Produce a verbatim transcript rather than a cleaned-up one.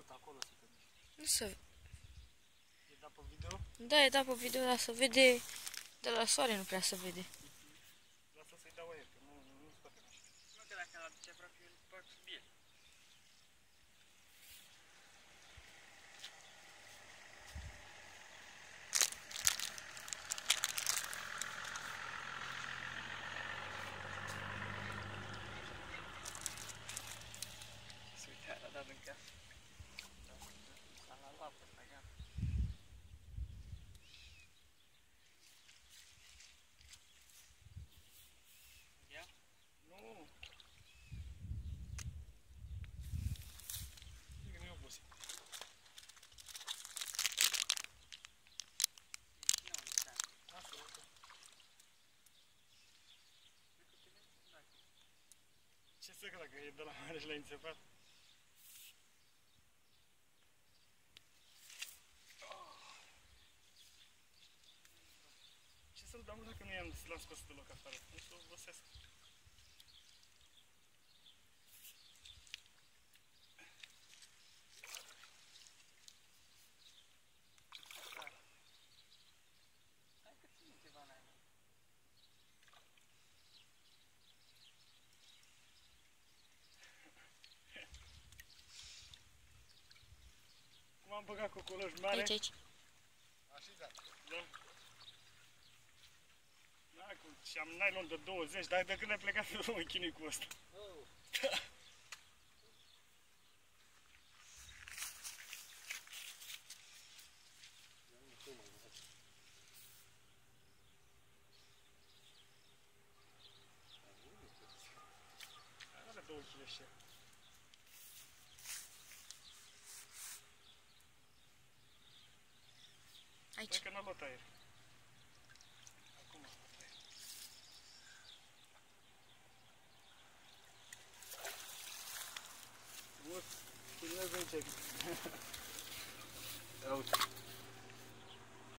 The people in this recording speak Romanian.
văzut acolo să te duci. Nu se... E dat pe video? Da, e dat pe video, dar se vede... De la soare nu prea se vede. Lasă să-i dau aer, că nu, nu scoate așa. Nu că dacă l-aduce aproape, eu îl fac sub el. Se uita, l-a dat în casă. S-a luat pe ăsta, gata. Ia? Nu! E că nu e obosit. Lasă, lasă. Ce să că dacă e de la mare și l-ai înțepat? Ce să-l dau dacă nu i-am l-am scos deloc afară? Nu să obosesc. Hai că ține ceva în aia. Cum am băgat cocoloș mare? Aici, aici. Așezat. Da. Da, cu, și am nylon de douăzeci, dar de când ai plecat să mă chinui cu ăsta. Oh. Are două kilograme și Aici. Păi că n-a luat aer. Acum a luat aer. Frumos, filmează aici. Ia uite.